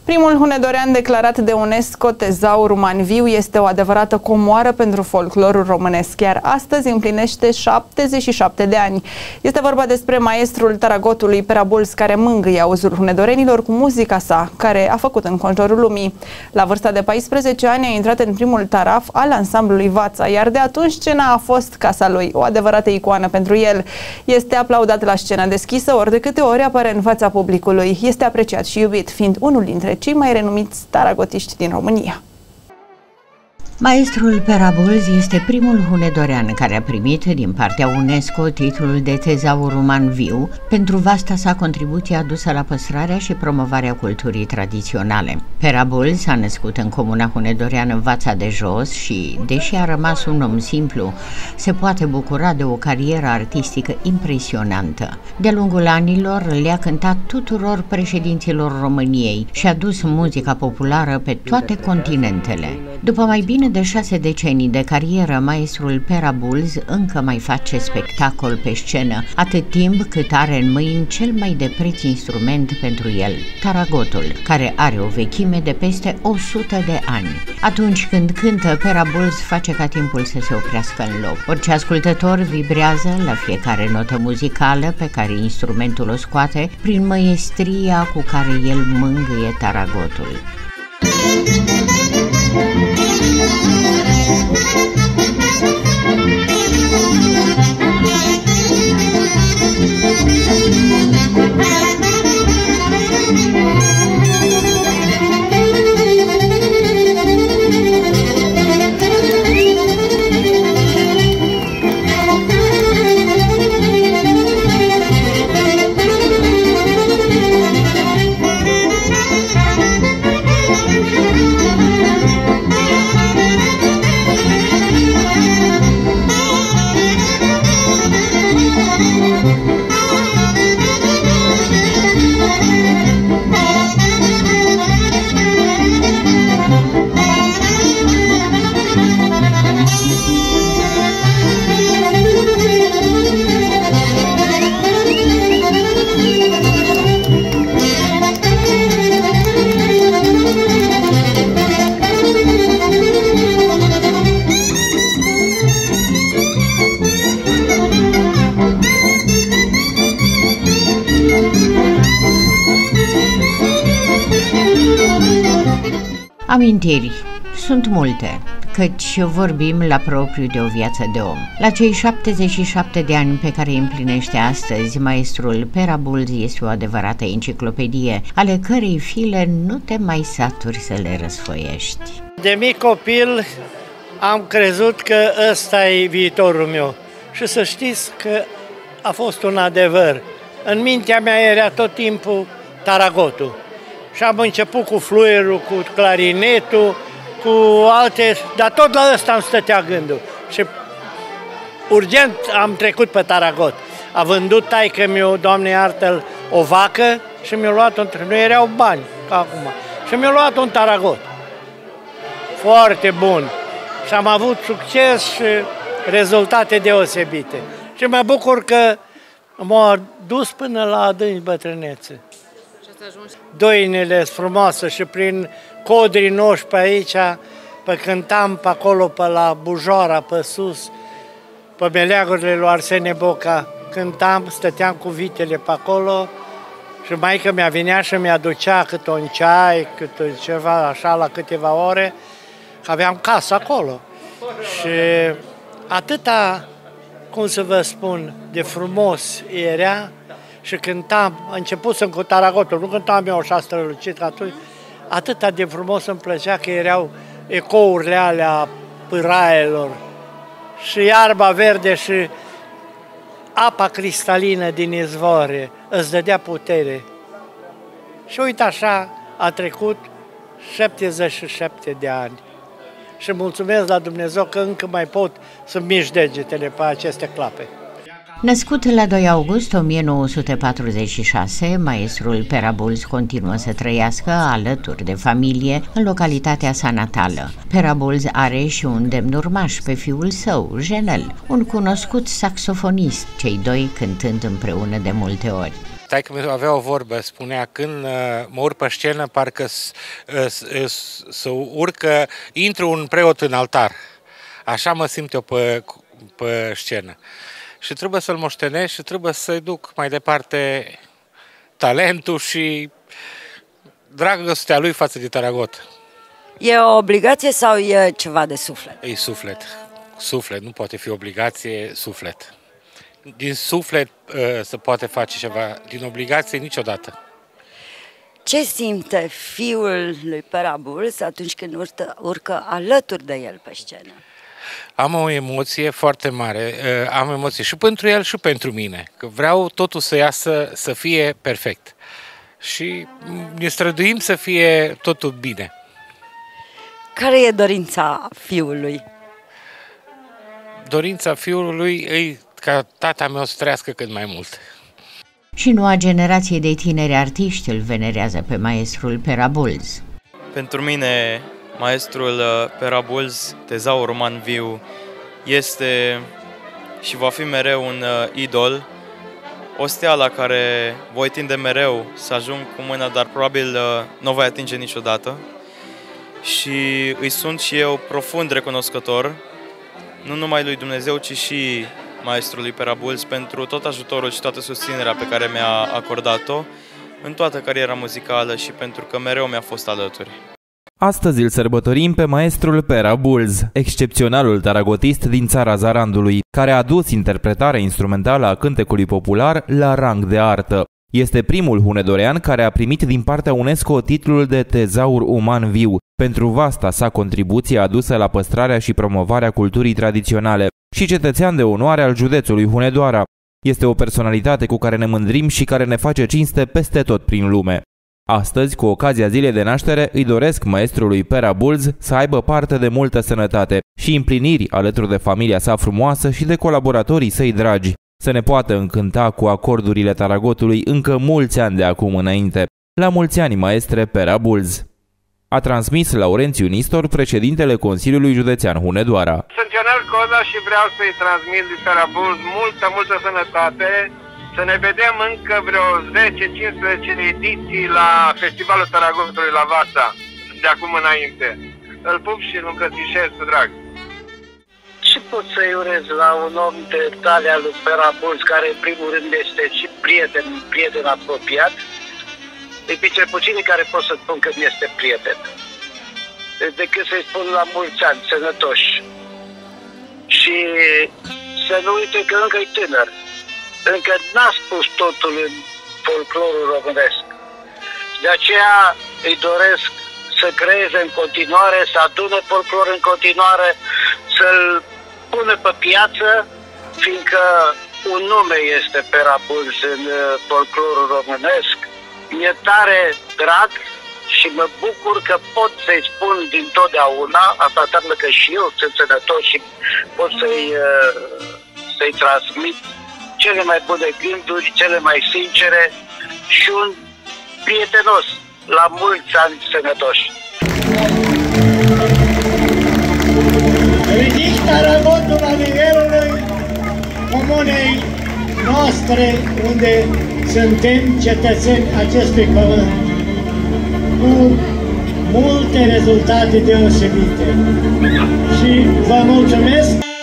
Primul hunedorean declarat de UNESCO, Tezaur Uman Viu, este o adevărată comoară pentru folclorul românesc. Chiar astăzi împlinește 77 de ani. Este vorba despre maestrul taragotului Pera Bulz, care mângâie auzul hunedorenilor cu muzica sa, care a făcut înconjurul lumii. La vârsta de 14 ani a intrat în primul taraf al ansamblului Vața, iar de atunci scena a fost casa lui, o adevărată icoană pentru el. Este aplaudat la scena deschisă, ori de câte ori apare în fața publicului. Este apreciat și iubit, fiind unul dintre cei mai renumiți taragotiști din România. Maestrul Pera Bulz este primul hunedorean care a primit din partea UNESCO titlul de Tezaur Uman Viu pentru vasta sa contribuție adusă la păstrarea și promovarea culturii tradiționale. Pera Bulz s-a născut în comuna hunedoreană Vața de Jos și, deși a rămas un om simplu, se poate bucura de o carieră artistică impresionantă. De-a lungul anilor le-a cântat tuturor președinților României și a dus muzica populară pe toate continentele. După mai bine de 6 decenii de carieră, maestrul Pera Bulz încă mai face spectacol pe scenă, atât timp cât are în mâini cel mai de preț instrument pentru el, taragotul, care are o vechime de peste 100 de ani. Atunci când cântă, Pera Bulz face ca timpul să se oprească în loc. Orice ascultător vibrează la fiecare notă muzicală pe care instrumentul o scoate prin măiestria cu care el mângâie taragotul. Amintiri sunt multe, căci vorbim la propriu de o viață de om. La cei 77 de ani pe care îi împlinește astăzi, maestrul Pera Bulz este o adevărată enciclopedie, ale cărei file nu te mai saturi să le răsfoiești. De mic copil am crezut că ăsta e viitorul meu și să știți că a fost un adevăr. În mintea mea era tot timpul taragotul. Și am început cu fluierul, cu clarinetul, cu alte, dar tot la ăsta îmi stătea gândul. Și urgent am trecut pe taragot. A vândut taică-miu, Doamne iartă-l, o vacă și mi-a luat nu erau bani, ca acum, și mi-a luat un taragot. Foarte bun. Și am avut succes și rezultate deosebite. Și mă bucur că m-a dus până la adânci bătrânețe. Doinele sunt frumoase și prin codrii noștri pe aici, pe cântam pe acolo, pe la Bujoara, pe sus, pe meleagurile lui Arsene Boca, cântam, stăteam cu vitele pe acolo și maică mea venea și mi-aducea câte un ceai, câte ceva așa la câteva ore, că aveam casă acolo. Și atâta, cum să vă spun, de frumos era. Și cântam, începusem cu taragotul, nu cântam eu așa strălucit, atunci atâta de frumos îmi plăcea că erau ecourile alea pâraelor și iarba verde și apa cristalină din izvoare îți dădea putere. Și uite așa a trecut 77 de ani. Și mulțumesc la Dumnezeu că încă mai pot să mișc degetele pe aceste clape. Născut la 2 august 1946, maestrul Pera Bulz continuă să trăiască alături de familie în localitatea sa natală. Pera Bulz are și un demn urmaș pe fiul său, Jenel, un cunoscut saxofonist, cei doi cântând împreună de multe ori. Taică-mi avea o vorbă, spunea, când mă urc pe scenă, parcă să urcă, intru un preot în altar. Așa mă simt eu pe scenă. Și trebuie să-l moștenesc și trebuie să-i duc mai departe talentul și dragostea lui față de Taragot. E o obligație sau e ceva de suflet? E suflet. Suflet, nu poate fi obligație, suflet. Din suflet se poate face ceva, din obligație niciodată. Ce simte fiul lui Pera Bulz atunci când urcă alături de el pe scenă? Am o emoție foarte mare, am emoție și pentru el și pentru mine, că vreau totul să iasă, să fie perfect. Și ne străduim să fie totul bine. Care e dorința fiului? Dorința fiului e ca tata meu să trăiască cât mai mult. Și noua generație de tineri artiști îl venerează pe maestrul Pera Bulz. Pentru mine, maestrul Pera Bulz, tezaur roman viu, este și va fi mereu un idol, o stea la care voi tinde mereu să ajung cu mâna, dar probabil nu o voi atinge niciodată. Și îi sunt și eu profund recunoscător, nu numai lui Dumnezeu, ci și maestrului Pera Bulz pentru tot ajutorul și toată susținerea pe care mi-a acordat-o în toată cariera muzicală și pentru că mereu mi-a fost alături. Astăzi îl sărbătorim pe maestrul Pera Bulz, excepționalul taragotist din țara Zarandului, care a dus interpretarea instrumentală a cântecului popular la rang de artă. Este primul hunedorean care a primit din partea UNESCO titlul de tezaur uman viu, pentru vasta sa contribuție adusă la păstrarea și promovarea culturii tradiționale, și cetățean de onoare al județului Hunedoara. Este o personalitate cu care ne mândrim și care ne face cinste peste tot prin lume. Astăzi, cu ocazia zilei de naștere, îi doresc maestrului Pera Bulz să aibă parte de multă sănătate și împliniri alături de familia sa frumoasă și de colaboratorii săi dragi, să ne poată încânta cu acordurile Taragotului încă mulți ani de acum înainte. La mulți ani, maestre Pera Bulz! A transmis Laurențiu Nistor, președintele Consiliului Județean Hunedoara. Sunt Ionel Coza și vreau să-i transmit lui Pera Bulz multă sănătate, să ne vedem încă vreo 10-15 ediții la Festivalul Taragotului la Vasta, de acum înainte. Îl pup și îl îmbrățișez cu drag. Și pot să-i urez la un om de talia lui Pera Bulz, care în primul rând este și prieten apropiat, cel puținii care pot să spun că este prieten. Decât să-i spun la mulți ani, sănătoși. Și să nu uite că încă e tânăr. Încă n-a spus totul în folclorul românesc. De aceea îi doresc să creeze în continuare, să adune folclor în continuare, să-l pună pe piață, fiindcă un nume este Pera Bulz în folclorul românesc. Mi-e tare drag și mă bucur că pot să-i spun dintotdeauna, asta înseamnă că și eu sunt sănătos și pot să-i transmit cele mai bune gânduri, cele mai sincere și un prietenos, la mulți ani sănătoși. Ridic Taragotul la nivelul comunei noastre, unde suntem cetățeni acestui pământ, cu multe rezultate deosebite. Și vă mulțumesc!